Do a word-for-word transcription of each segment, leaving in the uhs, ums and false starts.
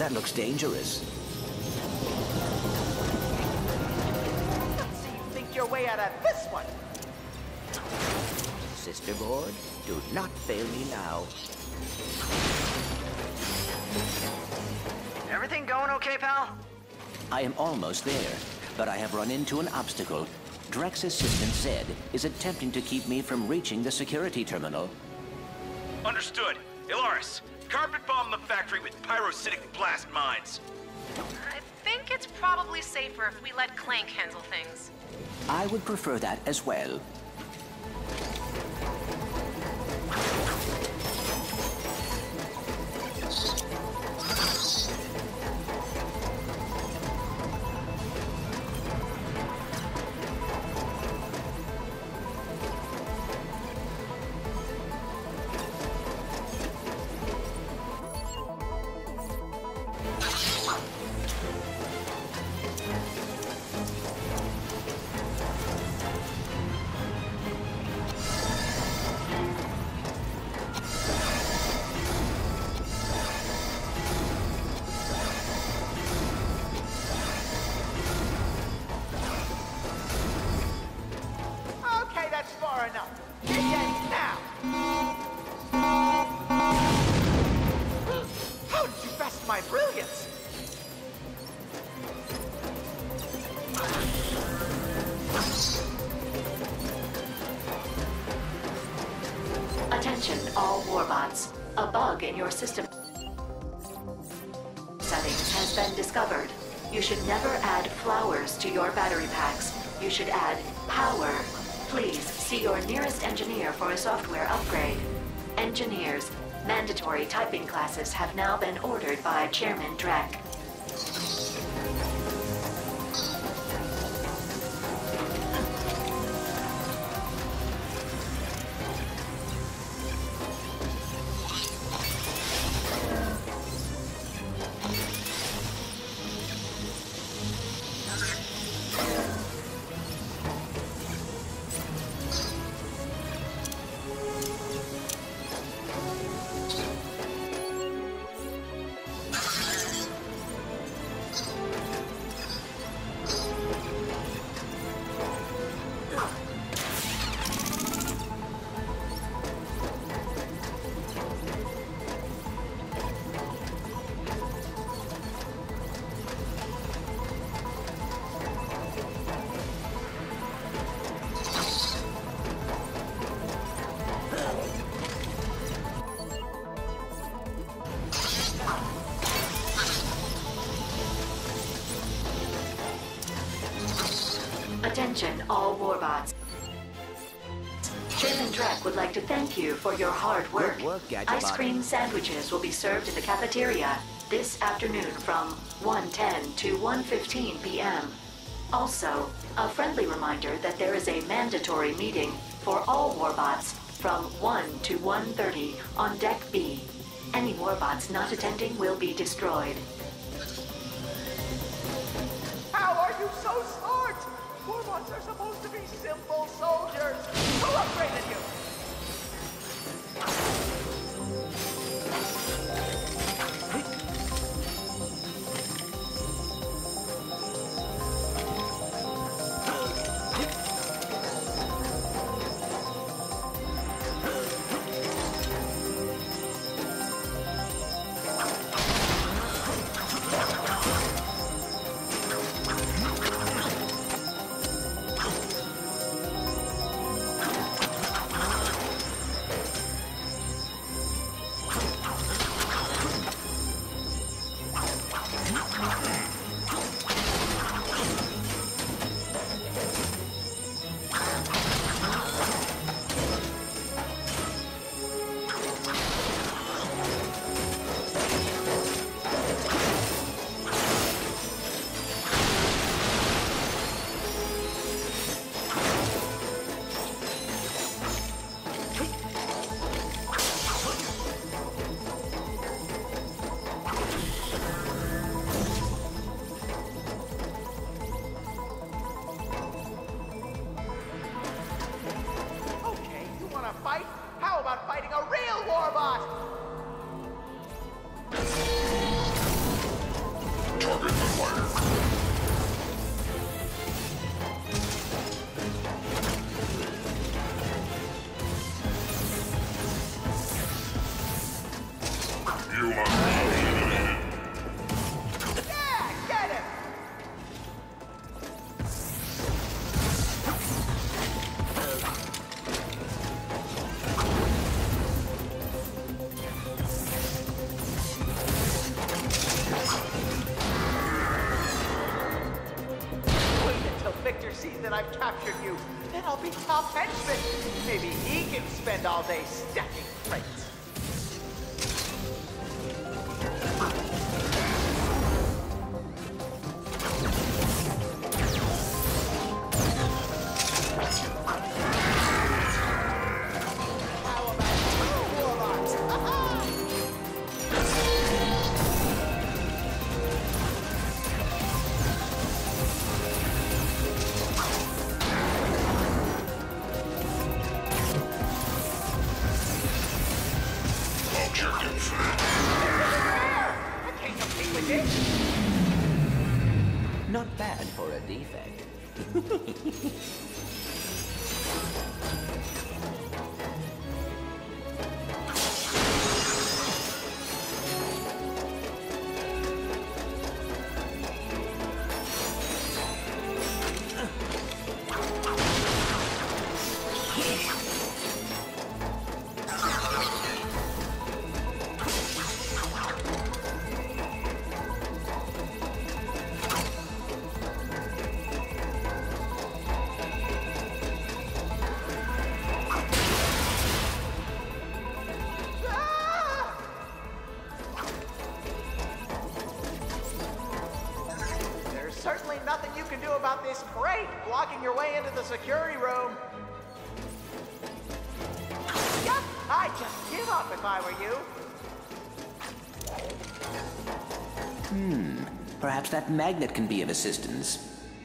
That looks dangerous. Let's see you think your way out of this one. Sister Board, do not fail me now. Everything going okay, pal? I am almost there, but I have run into an obstacle. Drek's assistant, Zed, is attempting to keep me from reaching the security terminal. Understood. Ilaris, carpet bomb the factory with pyrocytic blast mines. I think it's probably safer if we let Clank handle things. I would prefer that as well. Okay, that's far enough. Get ready now. How did you best my brilliance? Attention, all warbots. A bug in your system settings has been discovered. You should never add flowers to your battery packs. You should add power. Please see your nearest engineer for a software upgrade. Engineers, mandatory typing classes have now been ordered by Chairman Drek. Attention, all warbots. Chairman Drek would like to thank you for your hard work. Good work, Gadgetbot. Ice cream sandwiches will be served in the cafeteria this afternoon from one ten to one fifteen p m Also, a friendly reminder that there is a mandatory meeting for all warbots from one to one thirty on Deck B. Any warbots not attending will be destroyed. How are you so smart? Warbots are supposed to be simple soldiers. Who upgraded you? seen that I've captured you. Then I'll be top henchman. Maybe he can spend all day stacking crates. Not bad for a defect. Certainly nothing you can do about this crate blocking your way into the security room. Yep, I'd just give up if I were you. Hmm, perhaps that magnet can be of assistance.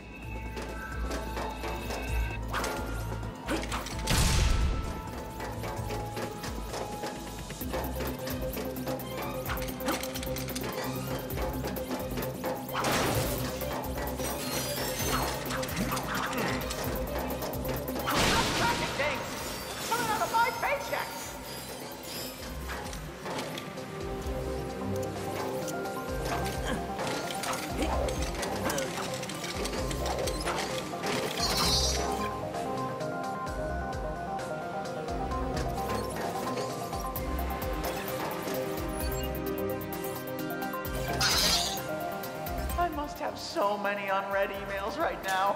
I have so many unread emails right now.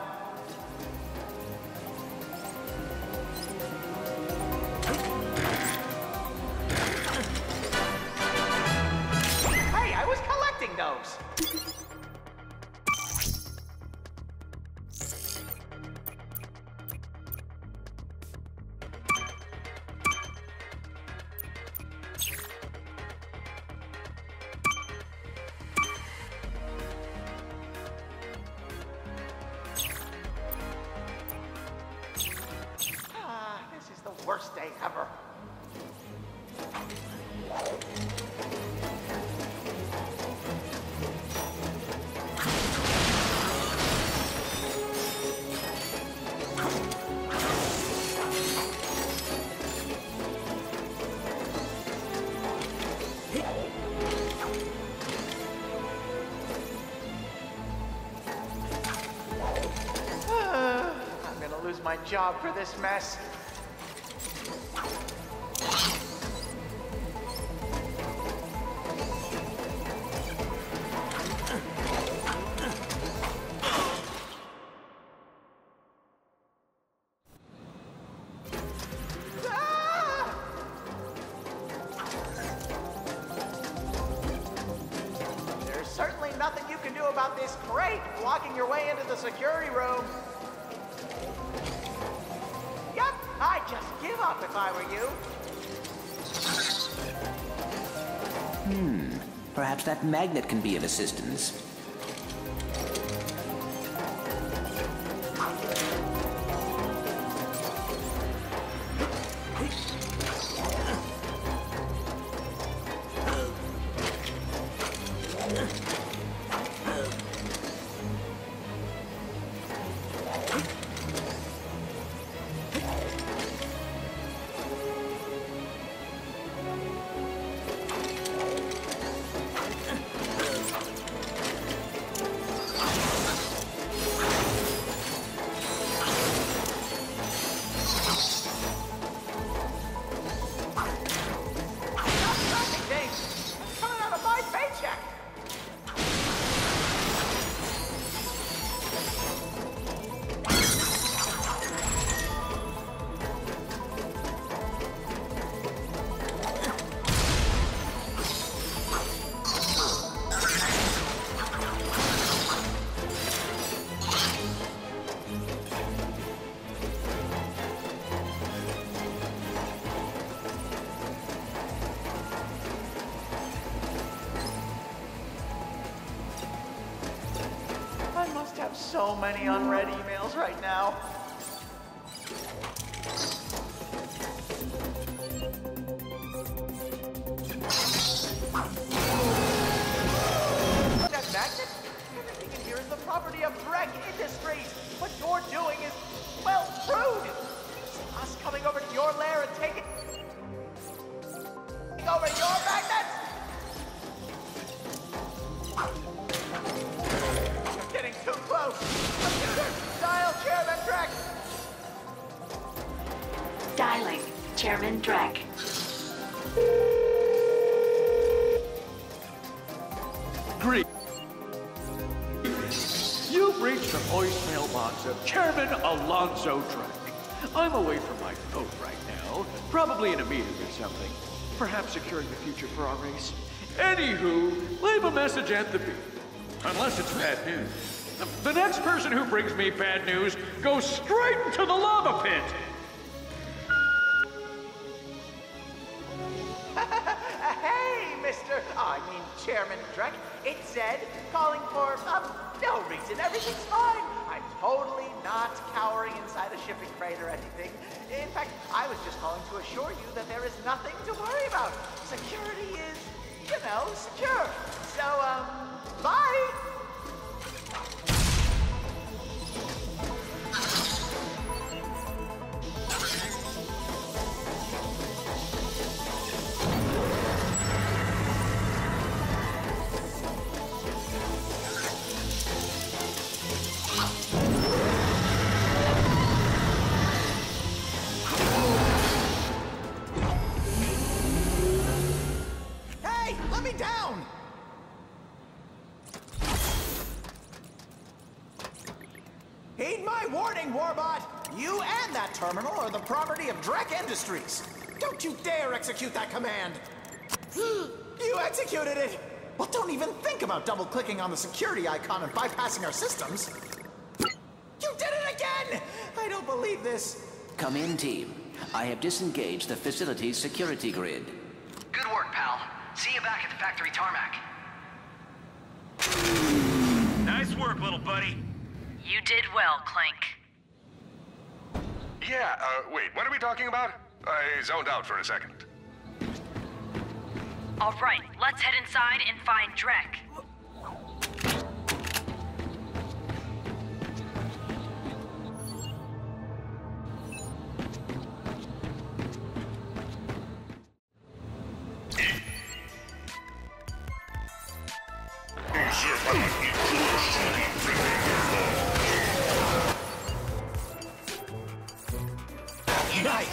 Hey, I was collecting those. Worst day ever. I'm gonna lose my job for this mess. Certainly nothing you can do about this crate blocking your way into the security room. Yep, I'd just give up if I were you. Hmm, perhaps that magnet can be of assistance. so many unread emails right now. That magnet? Everything in here is the property of Drek Industries. What you're doing is, well, rude. It's us coming over to your lair and taking over your magnets. You're getting too close. Computer, dial Chairman Drek. Dialing Chairman Drek. Great. You've reached the voicemail box of Chairman Alonzo Drek. I'm away from my phone right now, probably in a meeting or something. Perhaps securing the future for our race. Anywho, leave a message at the beep. Unless it's bad news. The next person who brings me bad news goes straight into the lava pit. Hey, Mister I mean, Chairman Drek. It's Zed, calling for, um, no reason. Everything's fine. I'm totally not cowering inside a shipping crate or anything. In fact, I was just calling to assure you that there is nothing to worry about. Security is, you know, secure. So, um, bye! Hey, let me down! Heed my warning, Warbot! You and that terminal are the property of Drek Industries. Don't you dare execute that command! You executed it! Well, don't even think about double-clicking on the security icon and bypassing our systems. You did it again! I don't believe this. Come in, team. I have disengaged the facility's security grid. Good work, pal. See you back at the factory tarmac. Nice work, little buddy. You did well, Clank. Yeah, uh, wait, what are we talking about? I zoned out for a second. All right, let's head inside and find Drek. Night.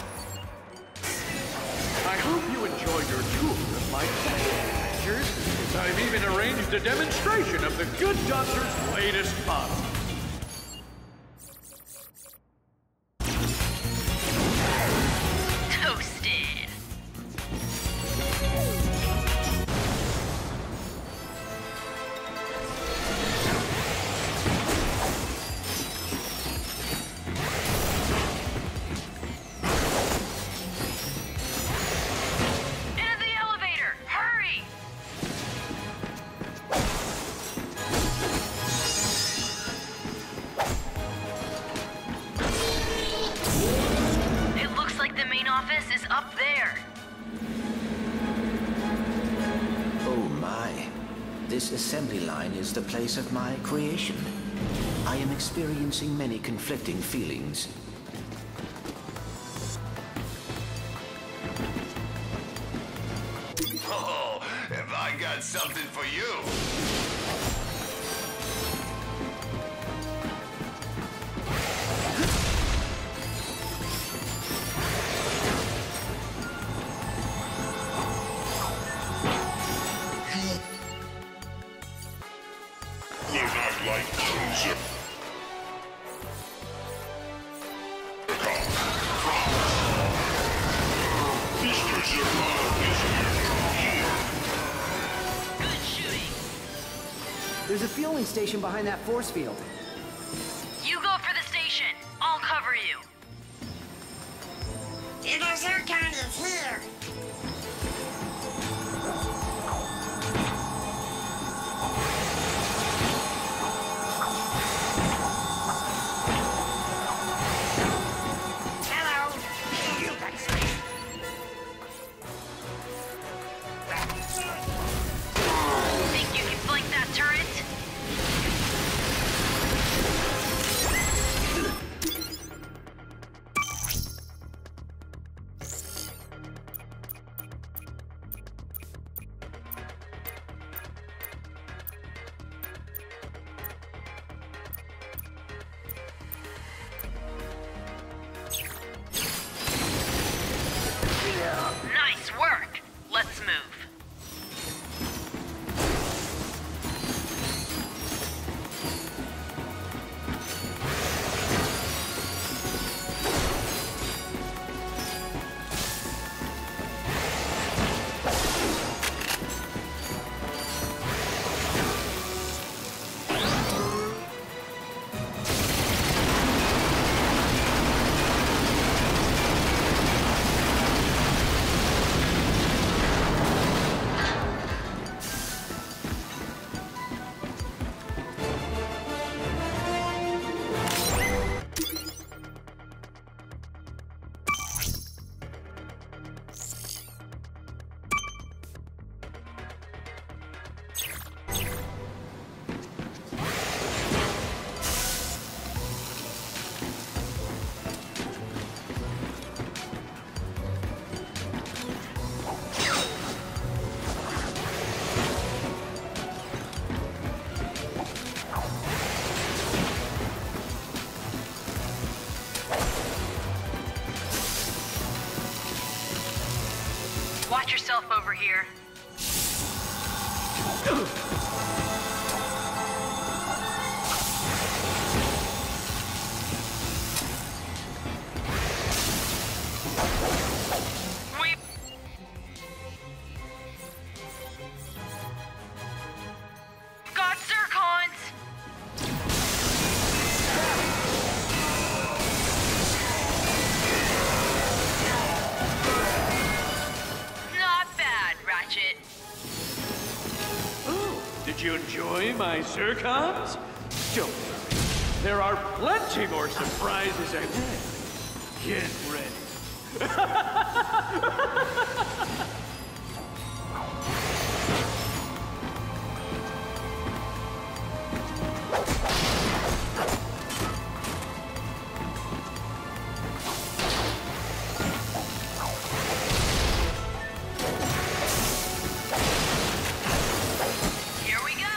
I hope you enjoyed your tour of my fashion adventures. I've even arranged a demonstration of the Good Doctor's latest model. Toasted. Into the elevator! Hurry! It looks like the main office is up there. Oh my. This assembly line is the place of my creation. I am experiencing many conflicting feelings. Oh, have I got something for you? Will not like Joseph. Mister Zerman is here. Good shooting. There's a fueling station behind that force field. You go for the station. I'll cover you. Inner Zircon is here. yourself over here. We... got Zircons! Not bad, Ratchet. Oh, did you enjoy my Zircons? Don't worry. There are plenty more surprises ahead. Get ready. Here we go!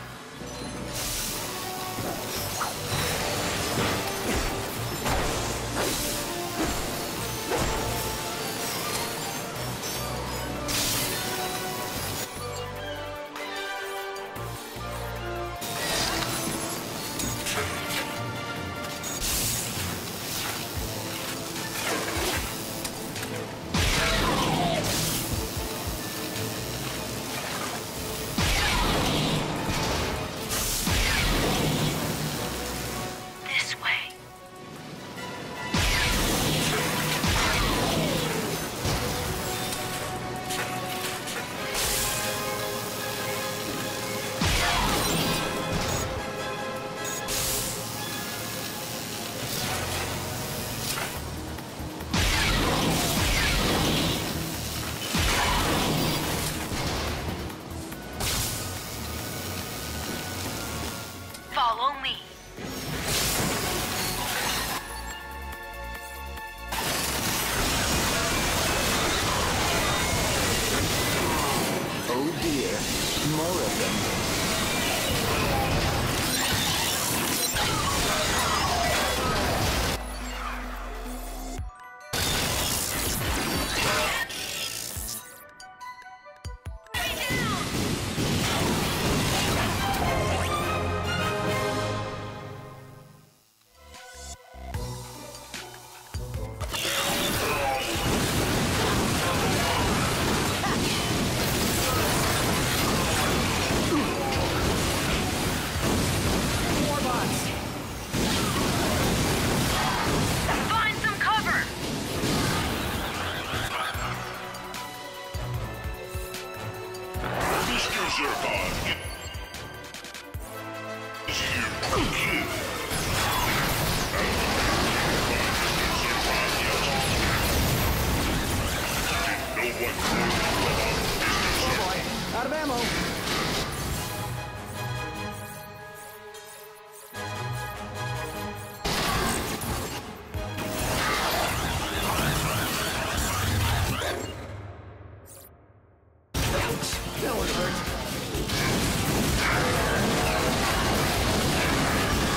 This way. Follow me. Oh dear, more of them. Find some cover! Mister Zircon is here. No one Oh boy, out of ammo. That one hurt.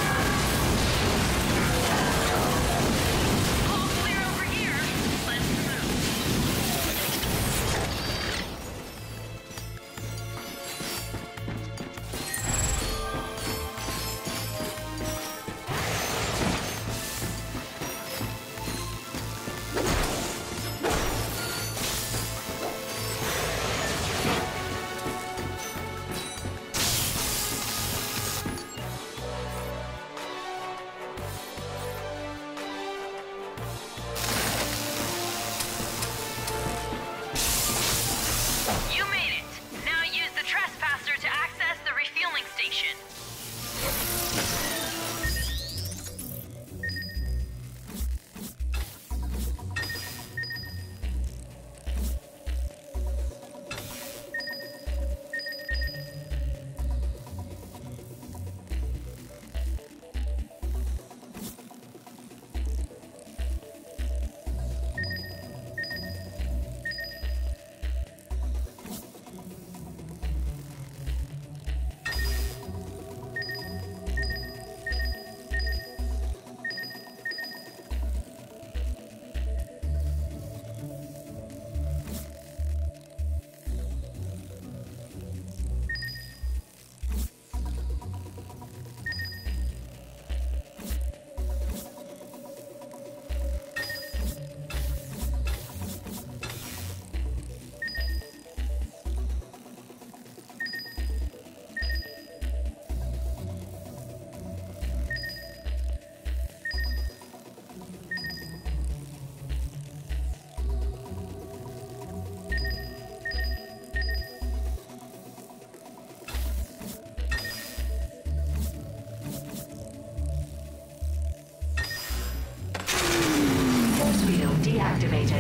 activated.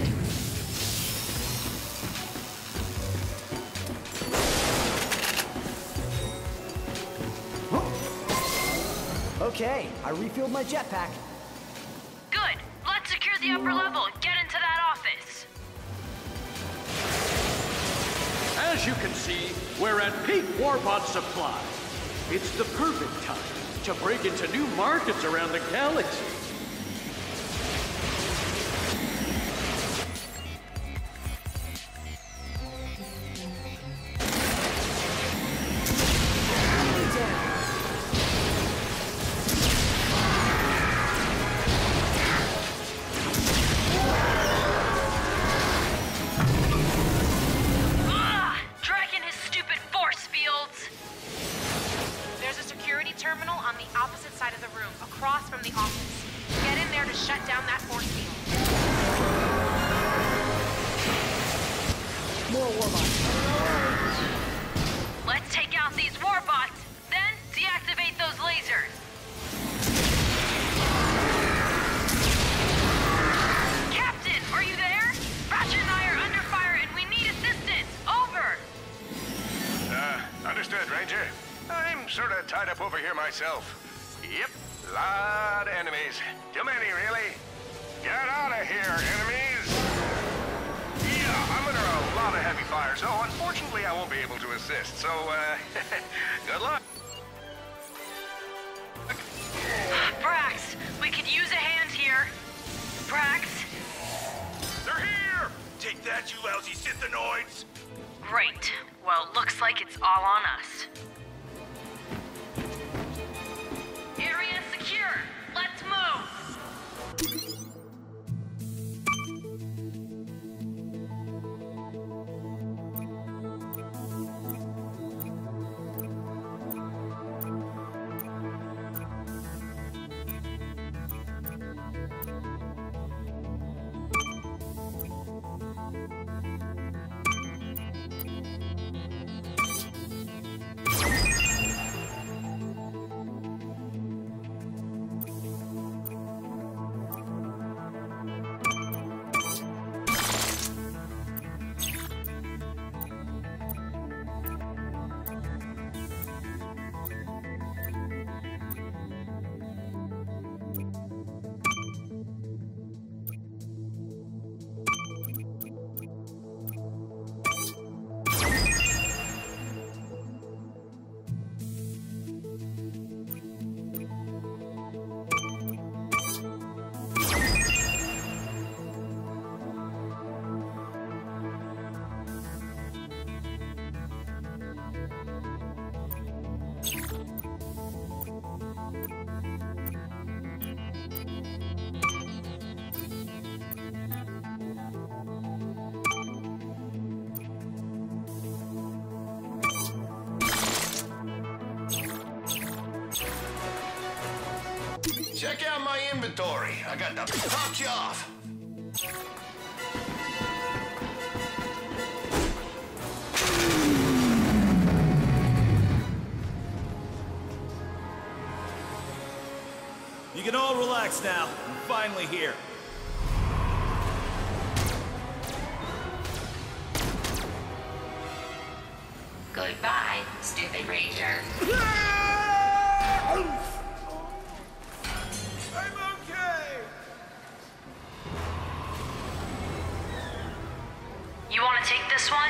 Okay, I refilled my jetpack. Good. Let's secure the upper level and get into that office. As you can see, we're at peak Warbot supply. It's the perfect time to break into new markets around the galaxy. Terminal on the opposite side of the room, across from the office. Get in there to shut down that force field. More warbots. Let's take out these warbots, then deactivate those lasers. Captain, are you there? Ratchet and I are under fire and we need assistance. Over. Uh, understood, Ranger. I'm sort of tied up over here myself. Yep, lot of enemies. Too many, really. Get out of here, enemies! Yeah, I'm under a lot of heavy fire, so unfortunately I won't be able to assist. So, uh, good luck. Brax, we could use a hand here. Brax? They're here! Take that, you lousy Sithanoids! Great. Well, looks like it's all on us. Area secure. Let's move. Check out my inventory. I got the top you off. You can all relax now. I'm finally here. Goodbye, stupid Ranger. You want to take this one?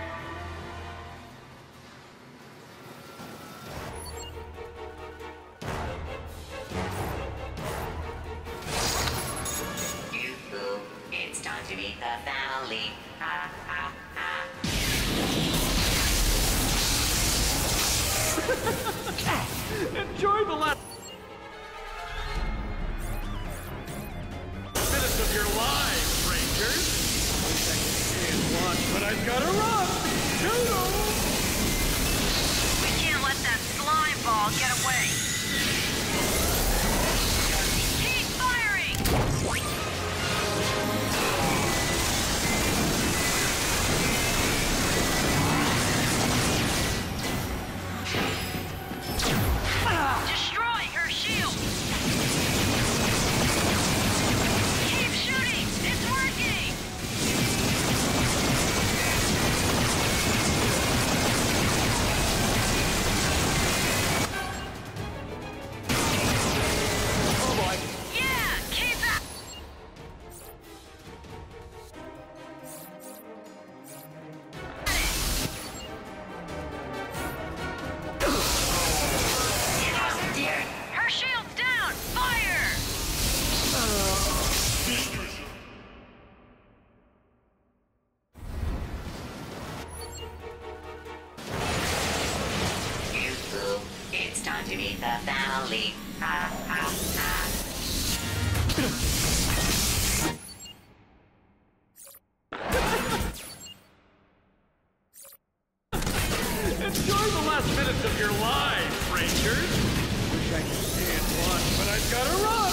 Yoo-hoo, it's time to meet the family. Ha, ha, ha. Enjoy the last minutes of your lives, Rangers. Watch, but I've got to run! Toodles! We can't let that slime ball get away. Keep firing! Destroy her shield! Keep shooting! It's working! the valley. Ha ha ha. Enjoy the last minutes of your lives, Rangers! Wish I could stay and watch, but I've gotta run!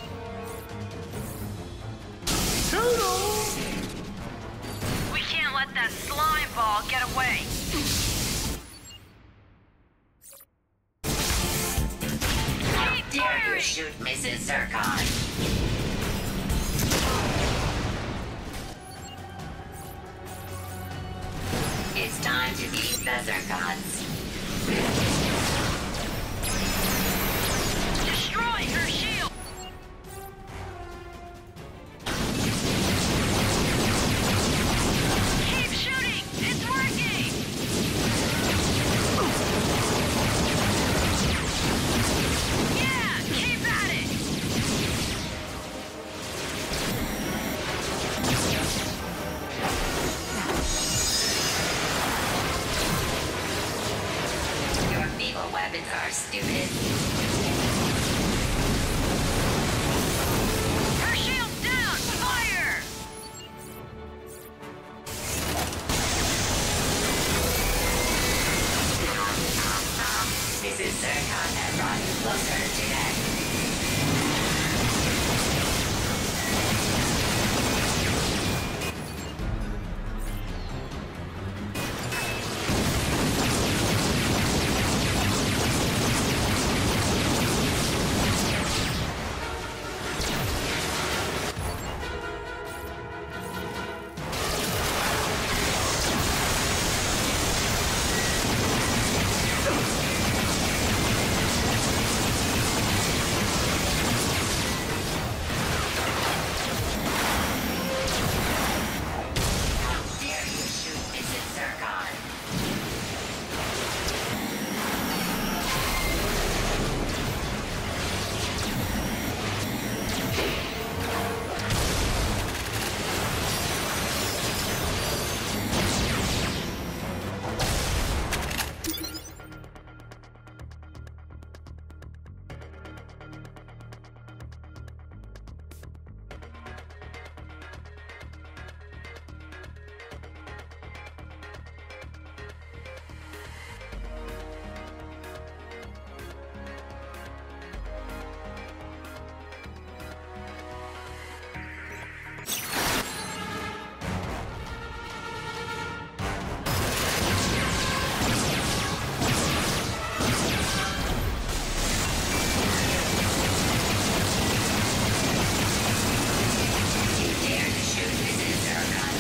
Toodles! We can't let that slime ball get away. How dare you shoot Missus Zircon? It's time to beat the Zircons. Destroy her shield! Keep shooting! It's working! Yeah, keep at it! Your feeble weapons are stupid. Her shield's down! Fire! Missus Zircon has brought you closer to death. Dare you shoot Missus Zircon? You dare to shoot Missus Zircon?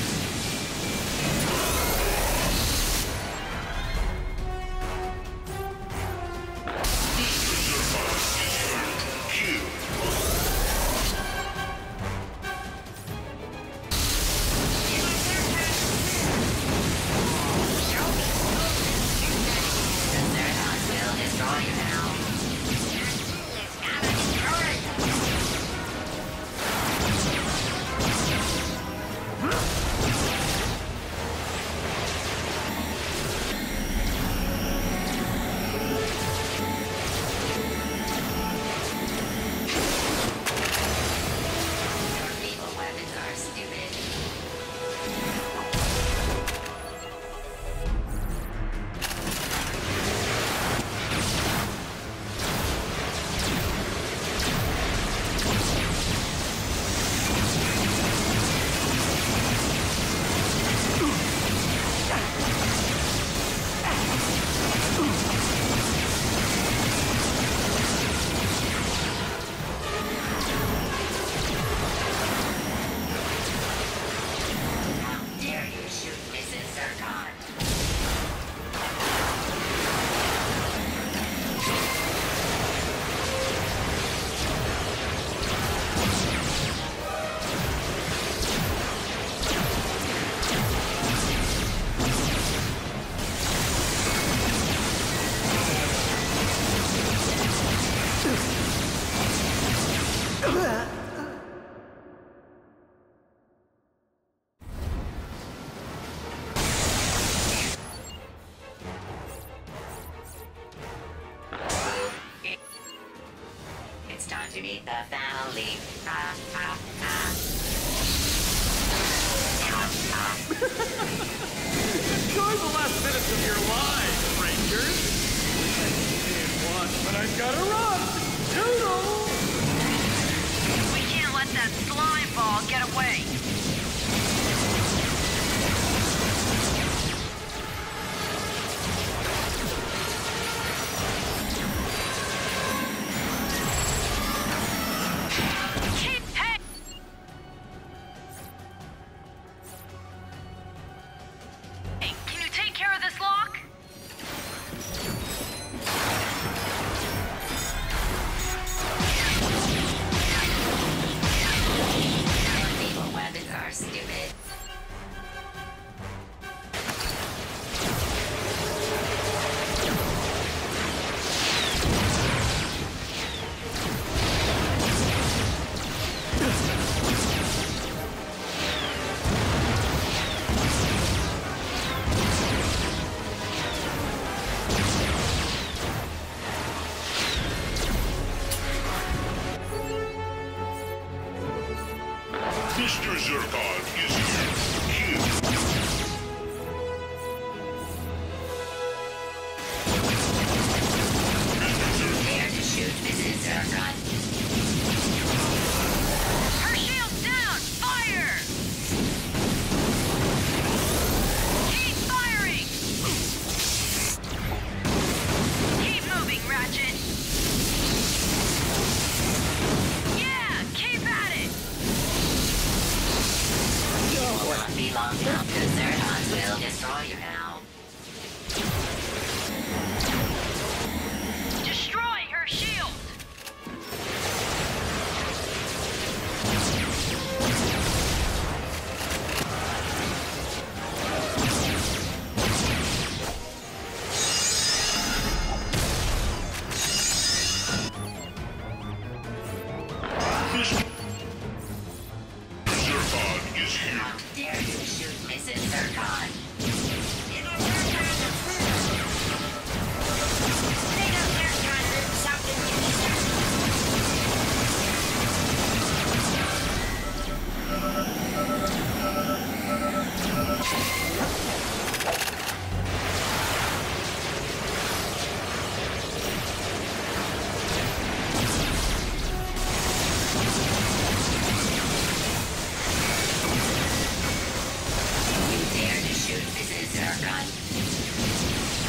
The Zircons will destroy you now. Your feeble weapons are stupid. How dare you shoot Missus Zircon? time to meet the family. Ah, ah, ah. Enjoy the last minutes of your lives, Rangers. In one, but I've got to run. Toodle! We can't let that slime ball get away. Mister Zurkon is here. Here. Prepare to shoot Missus Zurkon. Her shield's down! Fire! Keep firing! Keep moving, Ratchet! Yeah! Keep at it! It will not be long now, because Zertons will destroy you now. Destroy her shield! Mister Zurkon is here. How dare you shoot Missus Zurkon? You dare to shoot Missus Zurkon?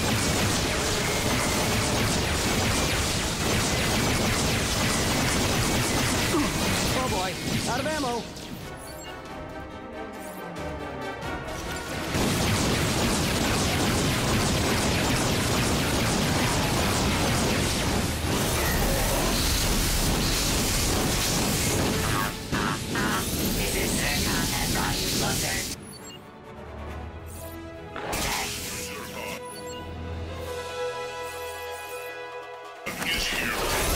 Oh boy, out of ammo. Missus Zurkon has brought you closer. Is here.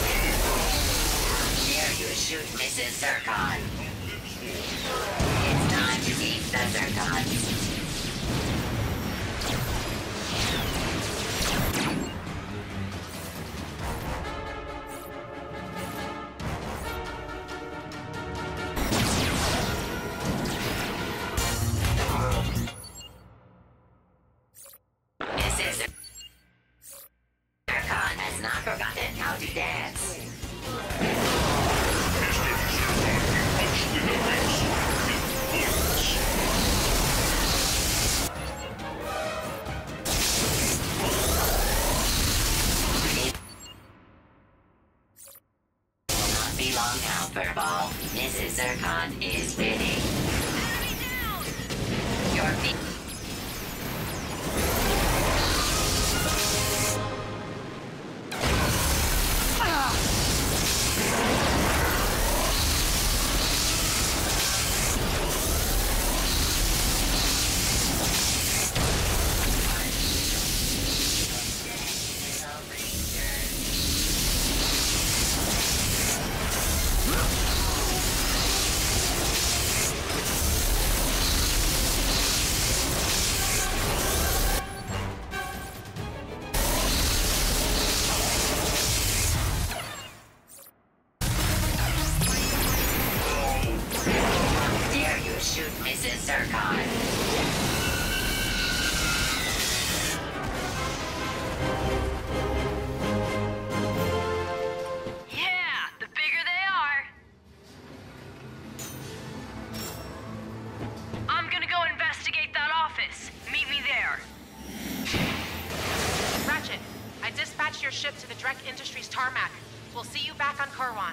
Dare you shoot Missus Zurkon? It's time to meet the Zurkons. Missus Zurkon has not forgotten how to dance. Mister Zurkon punched in the face with bullets. Will not be long now, Furball. Missus Zurkon is bidding. Your feet. Missus Zircon. Yeah, the bigger they are. I'm gonna go investigate that office. Meet me there. Ratchet, I dispatched your ship to the Drek Industries tarmac. We'll see you back on Kurwan.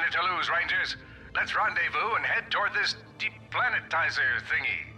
minute to lose, Rangers. Let's rendezvous and head toward this deplanetizer thingy.